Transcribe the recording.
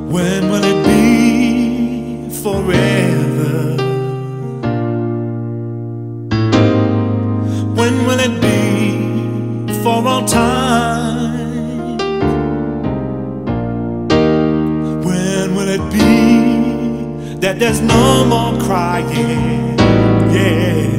When will it be forever? When will it be for all time? When will it be that there's no more crying? Yeah.